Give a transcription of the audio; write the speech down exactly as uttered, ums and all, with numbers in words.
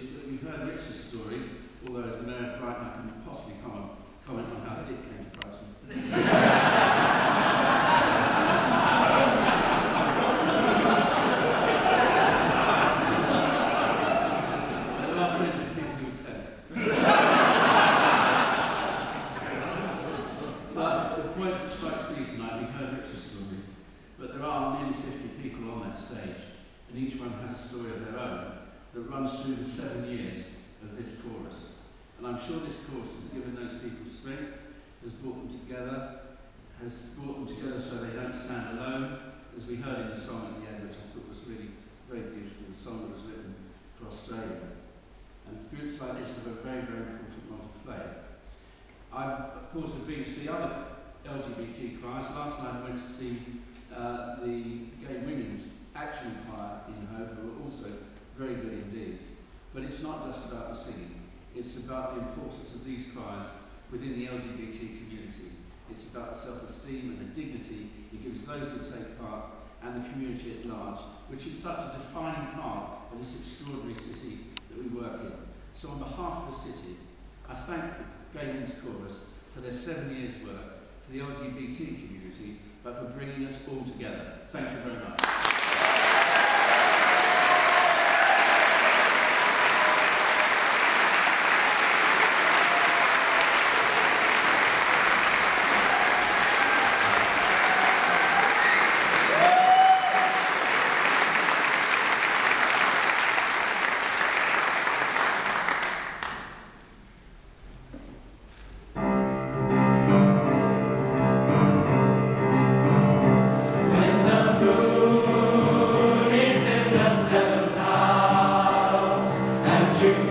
is that we've heard Richard's story, although as the Mayor of Brighton I can possibly comment, comment on how Dick came to Brighton. There are plenty of people who would tell it. But the point that strikes me tonight, we've heard Richard's story, but there are nearly fifty people on that stage, and each one has a story of their own that runs through the seven years of this chorus. And I'm sure this chorus has given those people strength, has brought them together, has brought them together so they don't stand alone, as we heard in the song at the end, which I thought was really very beautiful, the song that was written for Australia. And groups like this have a very, very important role to play. I've, of course, have been to see other L G B T choirs. Last night I went to see uh, the Gay Women's Action Choir in Hove, who were also very good indeed. But it's not just about the singing, it's about the importance of these choirs within the L G B T community. It's about the self-esteem and the dignity it gives those who take part and the community at large, which is such a defining part of this extraordinary city that we work in. So on behalf of the city, I thank the Gay Men's Chorus for their seven years' work for the L G B T community, but for bringing us all together. Thank you very much. Seventh house, and you